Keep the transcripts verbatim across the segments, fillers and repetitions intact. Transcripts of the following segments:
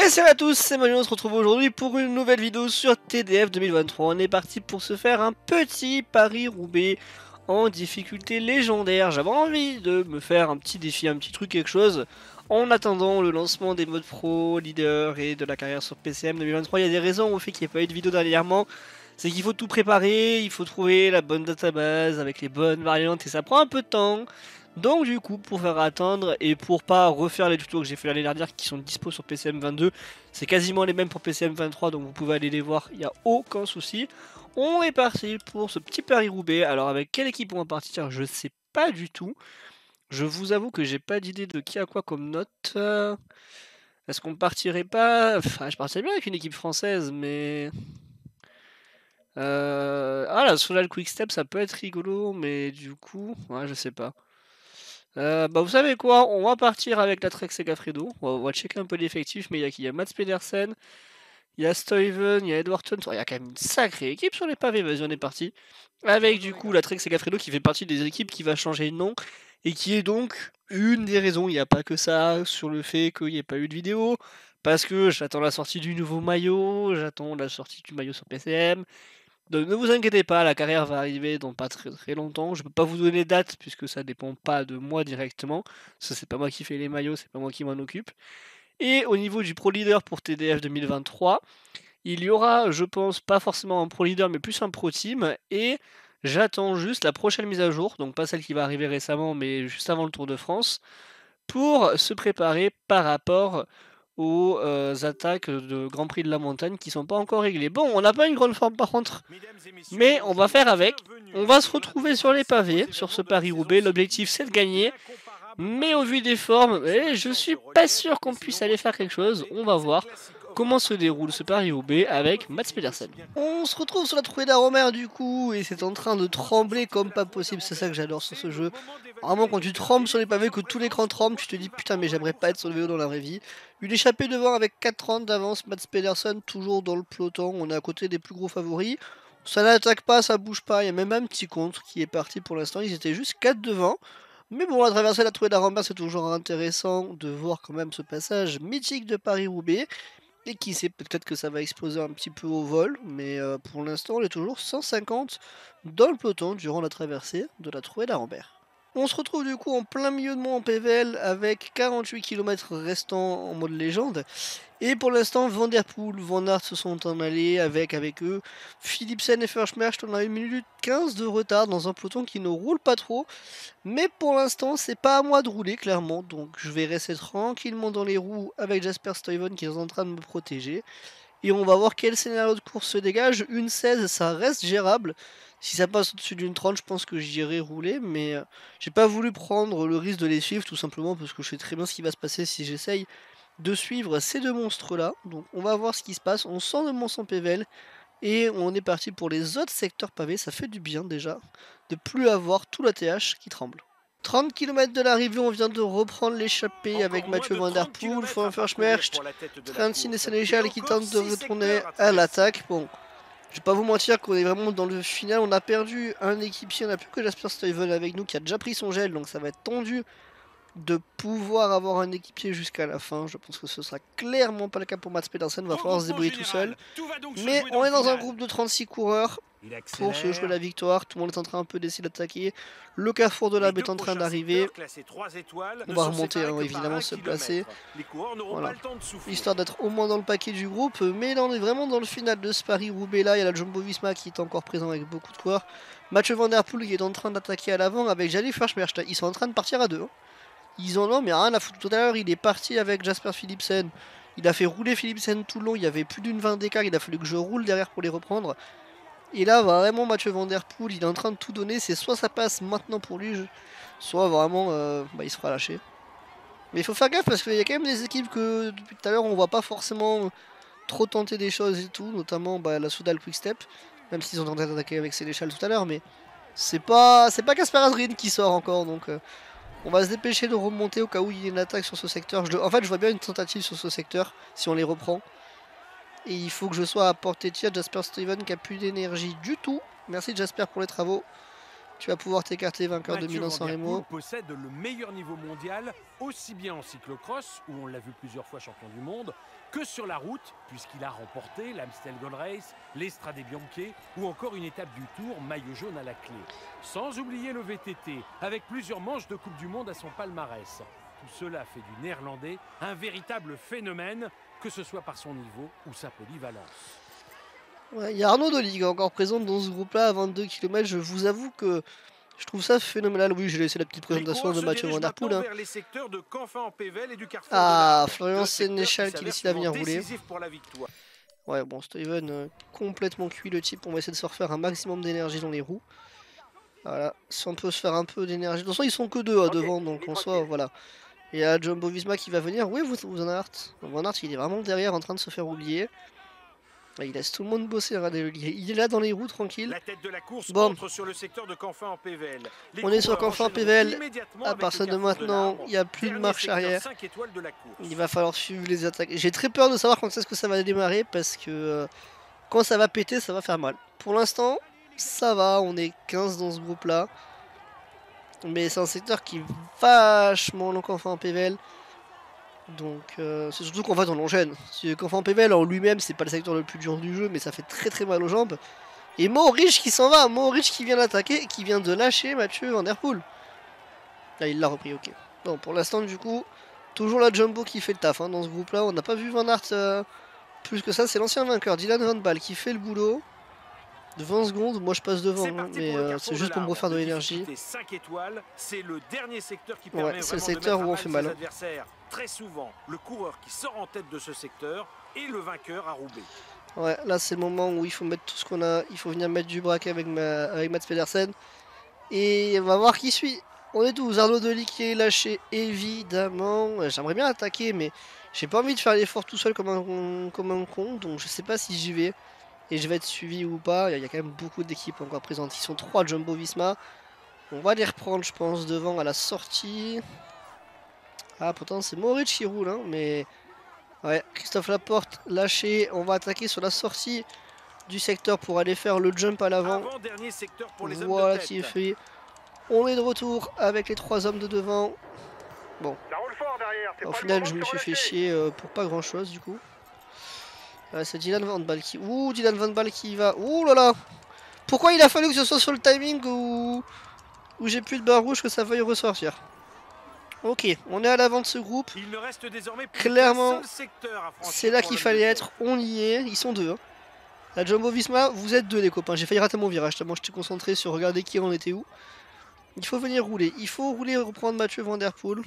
Et salut à tous, c'est Manu, on se retrouve aujourd'hui pour une nouvelle vidéo sur T D F deux mille vingt-trois. On est parti pour se faire un petit Paris-Roubaix en difficulté légendaire. J'avais envie de me faire un petit défi, un petit truc, quelque chose, en attendant le lancement des modes pro, leader et de la carrière sur P C M deux mille vingt-trois. Il y a des raisons au fait qu'il n'y ait pas eu de vidéo dernièrement. C'est qu'il faut tout préparer, il faut trouver la bonne database avec les bonnes variantes et ça prend un peu de temps. Donc du coup, pour faire attendre et pour pas refaire les tutos que j'ai fait l'année dernière qui sont dispo sur P C M vingt-deux, c'est quasiment les mêmes pour P C M vingt-trois, donc vous pouvez aller les voir, il n'y a aucun souci. On est parti pour ce petit Paris-Roubaix. Alors avec quelle équipe on va partir, je sais pas du tout. Je vous avoue que j'ai pas d'idée de qui a quoi comme note. Euh, Est-ce qu'on partirait pas... Enfin, je partirais bien avec une équipe française, mais... Euh... Ah, la Solar Quick Step, ça peut être rigolo, mais du coup... Ouais, je sais pas. Euh, bah vous savez quoi, on va partir avec la Trek Segafredo, on va, on va checker un peu l'effectif, mais il y a qui? Il y a Mats Pedersen, il y a Stuyven, il y a Edwardson, il y a quand même une sacrée équipe sur les pavés, vas-y on est parti. Avec du coup la Trek Segafredo qui fait partie des équipes qui va changer de nom, et qui est donc une des raisons, il n'y a pas que ça, sur le fait qu'il n'y ait pas eu de vidéo, parce que j'attends la sortie du nouveau maillot, j'attends la sortie du maillot sur P C M. Donc ne vous inquiétez pas, la carrière va arriver dans pas très très longtemps. Je peux pas vous donner date puisque ça dépend pas de moi directement. Ça c'est pas moi qui fais les maillots, c'est pas moi qui m'en occupe. Et au niveau du Pro Leader pour T D F deux mille vingt-trois, il y aura, je pense, pas forcément un Pro Leader mais plus un Pro Team. Et j'attends juste la prochaine mise à jour, donc pas celle qui va arriver récemment mais juste avant le Tour de France, pour se préparer par rapport aux euh, attaques de Grand Prix de la Montagne qui sont pas encore réglées. Bon, on n'a pas une grande forme par contre, mais on va faire avec. On va se retrouver sur les pavés, sur ce Paris-Roubaix. L'objectif c'est de gagner, mais au vu des formes, eh, je suis pas sûr qu'on puisse aller faire quelque chose. On va voir comment se déroule ce Paris-Roubaix avec Mats Pedersen. On se retrouve sur la trouée d'Aromère du coup, et c'est en train de trembler comme pas possible, c'est ça que j'adore sur ce jeu. Vraiment quand tu trembles sur les pavés, que tout l'écran tremble, tu te dis putain mais j'aimerais pas être sur le vélo dans la vraie vie. Une échappée devant avec quatre trente d'avance, Mats Pedersen toujours dans le peloton, on est à côté des plus gros favoris. Ça n'attaque pas, ça bouge pas, il y a même un petit contre qui est parti pour l'instant, ils étaient juste quatre devant. Mais bon, à traverser la trouée d'Aromère, c'est toujours intéressant de voir quand même ce passage mythique de Paris-Roubaix. Et qui sait, peut-être que ça va exploser un petit peu au vol, mais euh, pour l'instant on est toujours cent cinquante dans le peloton durant la traversée de la trouée d'Arambert. On se retrouve du coup en plein milieu de moi en P V L avec quarante-huit kilomètres restants en mode légende. Et pour l'instant, Van Der Poel, Van Aert se sont en allés avec, avec eux. Philipsen et Verschmercht, on a une minute quinze de retard dans un peloton qui ne roule pas trop. Mais pour l'instant, c'est pas à moi de rouler, clairement. Donc je vais rester tranquillement dans les roues avec Jasper Stuyven qui est en train de me protéger. Et on va voir quel scénario de course se dégage. Une seize, ça reste gérable. Si ça passe au-dessus d'une trente, je pense que j'irai rouler. Mais euh, j'ai pas voulu prendre le risque de les suivre, tout simplement parce que je sais très bien ce qui va se passer si j'essaye de suivre ces deux monstres-là. Donc on va voir ce qui se passe. On sent le monstre en P V L. Et on est parti pour les autres secteurs pavés. Ça fait du bien déjà de plus avoir tout l'A T H qui tremble. trente kilomètres de l'arrivée, on vient de reprendre l'échappée avec Mathieu Van Der Poel, Van Verschmercht, Trentin et Sénéchal qui tentent de retourner à l'attaque. Bon, je vais pas vous mentir qu'on est vraiment dans le final, on a perdu un équipier, on n'a plus que Jasper Stuyven avec nous qui a déjà pris son gel, donc ça va être tendu de pouvoir avoir un équipier jusqu'à la fin. Je pense que ce sera clairement pas le cas pour Mats Pedersen, il va falloir se débrouiller tout seul. Mais on est dans un groupe de trente-six coureurs pour se jouer la victoire. Tout le monde est en train un peu d'essayer d'attaquer. Le carrefour de l'Arbre est en train d'arriver. On va remonter, hein, évidemment, se placer. Voilà. Histoire d'être au moins dans le paquet du groupe. Mais là, on est vraiment dans le final de ce Paris-Roubaix. Là, il y a la Jumbo-Visma qui est encore présent avec beaucoup de coureurs. Mathieu Van Der Poel qui est en train d'attaquer à l'avant avec Jali Verschmercht. Ils sont en train de partir à deux. Hein. Ils en ont, mais rien à foutre. Tout à l'heure, il est parti avec Jasper Philipsen. Il a fait rouler Philipsen tout le long. Il y avait plus d'une vingt d'écart. Il a fallu que je roule derrière pour les reprendre. Et là, vraiment, Mathieu Van Der Poel, il est en train de tout donner. C'est soit ça passe maintenant pour lui, soit vraiment, euh, bah, il se fera lâcher. Mais il faut faire gaffe parce qu'il y a quand même des équipes que depuis tout à l'heure, on voit pas forcément trop tenter des choses et tout. Notamment bah, la Soudal Quick Step. Même s'ils ont tenté d'attaquer avec Sénéchal tout à l'heure. Mais c'est pas c'est pas Kasper Asgreen qui sort encore. Donc euh, on va se dépêcher de remonter au cas où il y a une attaque sur ce secteur. Je le... En fait, je vois bien une tentative sur ce secteur si on les reprend. Et il faut que je sois à portée de tir. Jasper Stuyven qui a plus d'énergie du tout. Merci Jasper pour les travaux. Tu vas pouvoir t'écarter vainqueur de Milan-San Remo. Possède le meilleur niveau mondial, aussi bien en cyclocross, où on l'a vu plusieurs fois champion du monde, que sur la route, puisqu'il a remporté l'Amstel Gold Race, l'Estrade Bianche ou encore une étape du Tour, maillot jaune à la clé. Sans oublier le V T T, avec plusieurs manches de Coupe du Monde à son palmarès. Tout cela fait du Néerlandais un véritable phénomène, que ce soit par son niveau ou sa polyvalence. Ouais, il y a Arnaud Doligue encore présente dans ce groupe-là à vingt-deux kilomètres. Je vous avoue que je trouve ça phénoménal. Oui, j'ai laissé la petite présentation de Mathieu Van Der Poel. Hein. Ah, Florian Sénéchal qui décide à venir rouler. Ouais, bon, Steven euh, complètement cuit le type. On va essayer de se refaire un maximum d'énergie dans les roues. Voilà, si on peut se faire un peu d'énergie. De toute façon, ils sont que deux à okay, devant, donc en soi, voilà. Il y a Jumbo Visma qui va venir. Oui, vous, vous en avez Van Aert, il est vraiment derrière en train de se faire oublier. Il laisse tout le monde bosser, regardez, il est là dans les roues tranquille. La tête de la course bon. Entre sur le secteur de Canfin en P V L. On est sur Canfin en P V L. À partir de maintenant, il n'y a plus de marche arrière. De il va falloir suivre les attaques. J'ai très peur de savoir quand est-ce que ça va démarrer parce que euh, quand ça va péter, ça va faire mal. Pour l'instant, ça va, on est quinze dans ce groupe là. Mais c'est un secteur qui est vachement long Canfin en P V L. Donc euh, c'est surtout qu'en fait on enchaîne. Canfin en P V L en lui-même c'est pas le secteur le plus dur du jeu, mais ça fait très très mal aux jambes. Et Mohoric qui s'en va, Mohoric qui vient d'attaquer et qui vient de lâcher Mathieu Van Der Poel. Ah, il l'a repris, ok. Bon, pour l'instant du coup, toujours la Jumbo qui fait le taf hein, dans ce groupe là. On n'a pas vu Van Aert euh, plus que ça, c'est l'ancien vainqueur Dylan Van Baarle qui fait le boulot. De vingt secondes, moi je passe devant, hein, mais euh, c'est juste pour me refaire de l'énergie. C'est le dernier secteur qui permet ouais, c'est le secteur où on fait mal. Très souvent, le coureur qui sort en tête de ce secteur est le vainqueur à Roubaix. Ouais, là c'est le moment où il faut mettre tout ce qu'on a, il faut venir mettre du braquet avec, ma, avec Mats Pedersen. Et on va voir qui suit. On est tous, Arnaud Doligue qui est lâché, évidemment. J'aimerais bien attaquer, mais j'ai pas envie de faire l'effort tout seul comme un, comme un con, donc je sais pas si j'y vais. Et je vais être suivi ou pas. Il y a quand même beaucoup d'équipes encore présentes. Ils sont trois Jumbo Visma. On va les reprendre, je pense, devant à la sortie. Ah, pourtant, c'est Mohoric qui roule. Hein, mais ouais, Christophe Laporte lâché. On va attaquer sur la sortie du secteur pour aller faire le jump à l'avant. Voilà qui est fait. On est de retour avec les trois hommes de devant. Bon. Au final, je me suis fait chier euh, pour pas grand chose du coup. Ouais, c'est Dylan Van Baarle qui... Ouh, Dylan Van Baarle qui va... Ouh là là. Pourquoi il a fallu que ce soit sur le timing où, où j'ai plus de barre rouge que ça veuille ressortir. Ok, on est à l'avant de ce groupe. Il ne reste désormais plus clairement, c'est là qu'il fallait être. On y est. Ils sont deux. Hein. La Jumbo Visma, vous êtes deux les copains. J'ai failli rater mon virage. Tellement j'étais concentré sur regarder qui on était où. Il faut venir rouler. Il faut rouler et reprendre Mathieu Van Der Poel.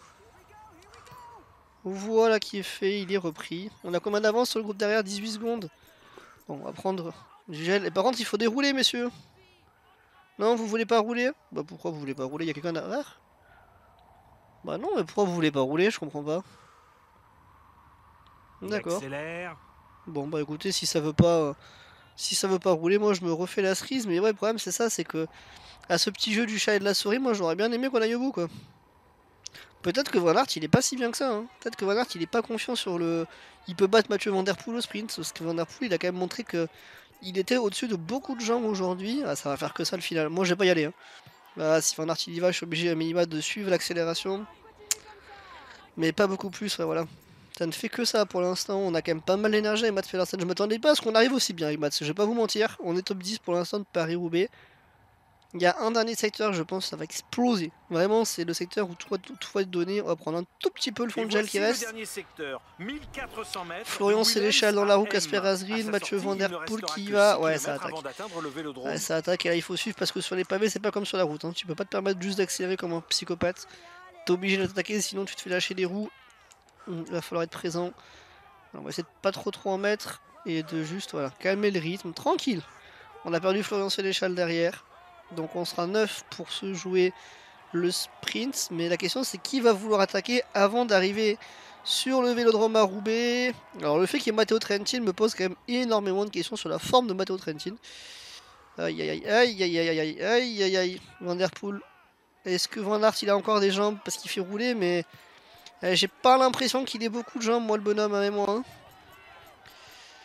Voilà qui est fait, il est repris. On a combien d'avance sur le groupe derrière? Dix-huit secondes. Bon, on va prendre du gel. Et par contre, il faut dérouler, messieurs. Non, vous voulez pas rouler? Bah pourquoi vous voulez pas rouler? Il y a quelqu'un derrière? Bah non, mais pourquoi vous voulez pas rouler? Je comprends pas. D'accord. Bon bah écoutez, si ça veut pas... Euh, si ça veut pas rouler, moi je me refais la cerise. Mais ouais, le problème c'est ça, c'est que... À ce petit jeu du chat et de la souris, moi j'aurais bien aimé qu'on aille au bout, quoi. Peut-être que Van Aert il est pas si bien que ça. Hein. Peut-être que Van Aert il est pas confiant sur le. Il peut battre Mathieu Van Der Poel au sprint. Parce que Van Der Poel il a quand même montré que il était au-dessus de beaucoup de gens aujourd'hui. Ah, ça va faire que ça le final. Moi je vais pas y aller. Hein. Bah, si Van Aert il y va, je suis obligé à minima de suivre l'accélération. Mais pas beaucoup plus. Ouais, voilà. Ça ne fait que ça pour l'instant. On a quand même pas mal d'énergie avec Mats Pedersen. Je m'attendais pas à ce qu'on arrive aussi bien avec Mats. Je vais pas vous mentir. On est top dix pour l'instant de Paris-Roubaix. Il y a un dernier secteur, je pense, ça va exploser. Vraiment, c'est le secteur où tout, tout, tout va être donné. On va prendre un tout petit peu le fond de gel qui reste. Secteur, mille quatre cents mètres, Florian Sénéchal dans la roue, Casper Asgreen, Mathieu Van Der Poel qui y va. Ouais, ça attaque. Ouais, ça attaque et là, il faut suivre parce que sur les pavés, c'est pas comme sur la route. Hein. Tu peux pas te permettre juste d'accélérer comme un psychopathe. T'es obligé d'attaquer, sinon tu te fais lâcher les roues. Il va falloir être présent. Alors, on va essayer de pas trop trop en mettre et de juste voilà, calmer le rythme. Tranquille. On a perdu Florian Sénéchal derrière. Donc on sera neuf pour se jouer le sprint. Mais la question c'est qui va vouloir attaquer avant d'arriver sur le vélodrome à Roubaix. Alors le fait qu'il y ait Matteo Trentin me pose quand même énormément de questions sur la forme de Matteo Trentin. Aïe aïe aïe aïe aïe aïe aïe aïe aïe aïe. Van Der Poel. Est-ce que Van Aert il a encore des jambes parce qu'il fait rouler? Mais euh, j'ai pas l'impression qu'il ait beaucoup de jambes moi le bonhomme avec moi. Hein.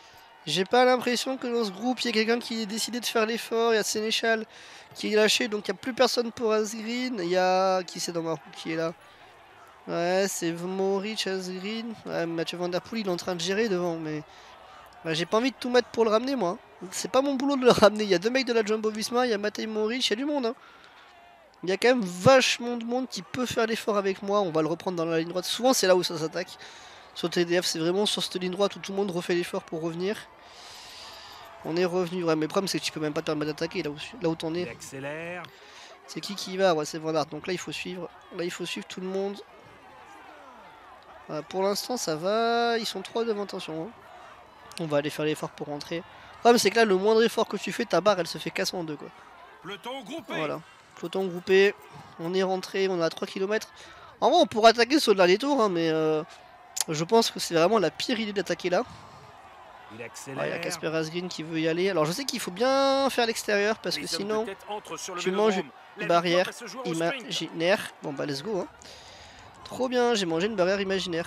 J'ai pas l'impression que dans ce groupe, il y a quelqu'un qui ait décidé de faire l'effort. Il y a Sénéchal qui est lâché, donc il n'y a plus personne pour Asgreen. Il y a... Qui c'est dans ma roue qui est là? Ouais, c'est Mohoric, Asgreen. Ouais, Mathieu Van Der Poel, il est en train de gérer devant, mais... Bah, j'ai pas envie de tout mettre pour le ramener, moi. C'est pas mon boulot de le ramener. Il y a deux mecs de la Jumbo-Visma, il y a Matej Mohoric, il y a du monde, hein. Il y a quand même vachement de monde qui peut faire l'effort avec moi. On va le reprendre dans la ligne droite. Souvent, c'est là où ça s'attaque. Sur T D F, c'est vraiment sur cette ligne droite où tout le monde refait l'effort pour revenir. On est revenu. Ouais, mais le problème, c'est que tu peux même pas te permettre d'attaquer là où, là où t'en es. C'est qui qui y va? Ouais, c'est Van Aert. Donc là, il faut suivre. Là, il faut suivre tout le monde. Voilà, pour l'instant, ça va. Ils sont trois devant, attention. Hein. On va aller faire l'effort pour rentrer. Le problème, c'est que là, le moindre effort que tu fais, ta barre, elle se fait casser en deux, quoi. Peloton groupé. Voilà. Peloton groupé. On est rentré. On est à trois kilomètres. En vrai, on pourrait attaquer sur le dernier tour, hein, mais euh, je pense que c'est vraiment la pire idée d'attaquer là. Il accélère. Ah, il y a Casper Asgreen qui veut y aller. Alors je sais qu'il faut bien faire l'extérieur parce que sinon tu manges une barrière imaginaire. Bon bah let's go. Hein. Trop bien, j'ai mangé une barrière imaginaire.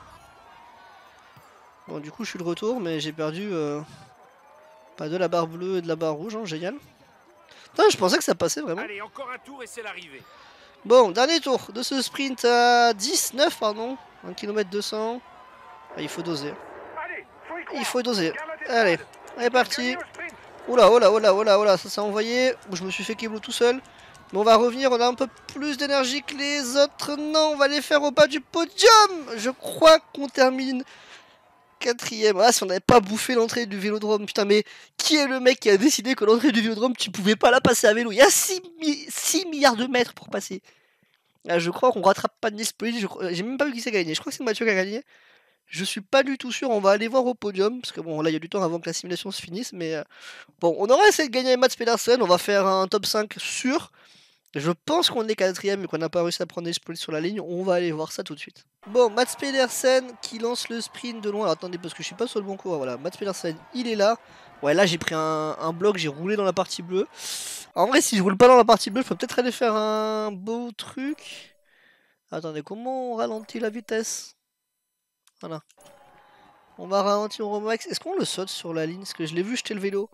Bon du coup je suis de retour mais j'ai perdu euh, pas de la barre bleue et de la barre rouge. Hein, génial. Putain, je pensais que ça passait vraiment. Allez, encore un tour et c'est l'arrivée. Bon, dernier tour de ce sprint à dix-neuf, pardon. un kilomètre deux cents. Ah, il faut doser. Il faut doser. Allez, on est parti. Oula, oula, oula, oula, oula, ça s'est envoyé. Je me suis fait keblo tout seul. Mais on va revenir, on a un peu plus d'énergie que les autres. Non, on va les faire au bas du podium. Je crois qu'on termine quatrième. Ah, si on n'avait pas bouffé l'entrée du vélodrome. Putain, mais qui est le mec qui a décidé que l'entrée du vélodrome, tu pouvais pas la passer à vélo? Il y a six milliards de mètres pour passer. Ah, je crois qu'on rattrape pas Nils Police. J'ai même pas vu qui c'est gagné. Je crois que c'est Mathieu qui a gagné. Je suis pas du tout sûr, on va aller voir au podium, parce que bon là il y a du temps avant que la simulation se finisse, mais euh, bon on aurait essayé de gagner Mats Pedersen, on va faire un top cinq sûr. Je pense qu'on est quatrième et qu'on n'a pas réussi à prendre les spoils sur la ligne, on va aller voir ça tout de suite. Bon, Mats Pedersen qui lance le sprint de loin, alors attendez parce que je suis pas sur le bon cours, voilà, Mats Pedersen il est là. Ouais là j'ai pris un, un bloc, j'ai roulé dans la partie bleue. En vrai si je roule pas dans la partie bleue, je peux peut-être aller faire un beau truc. Attendez, comment on ralentit la vitesse? Voilà. On va ralentir au max. Est-ce qu'on le saute sur la ligne? Parce que je l'ai vu jeter le vélo.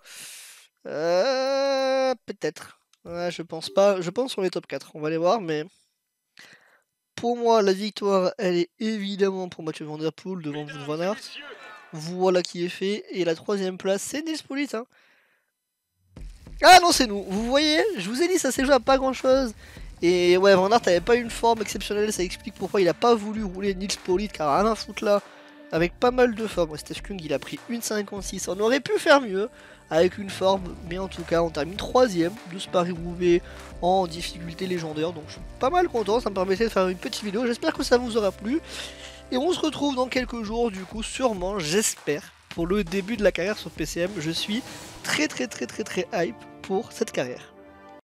Euh, Peut-être. Ouais, je pense pas. Je pense qu'on est top quatre. On va aller voir, mais... Pour moi, la victoire, elle est évidemment pour Mathieu Van Der Poel devant Van Aert. Voilà qui est fait. Et la troisième place, c'est Nils Police. Hein. Ah non, c'est nous. Vous voyez, je vous ai dit, ça s'est joué à pas grand-chose. Et ouais, Van Aert avait pas une forme exceptionnelle, ça explique pourquoi il a pas voulu rouler Nils Police, car rien à foutre là, avec pas mal de forme. Steph Kung il a pris une cinquante-six, on aurait pu faire mieux avec une forme, mais en tout cas on termine troisième de ce Paris-Roubaix en difficulté légendaire, donc je suis pas mal content, ça me permettait de faire une petite vidéo, j'espère que ça vous aura plu. Et on se retrouve dans quelques jours du coup, sûrement, j'espère, pour le début de la carrière sur P C M, je suis très très très très très hype pour cette carrière.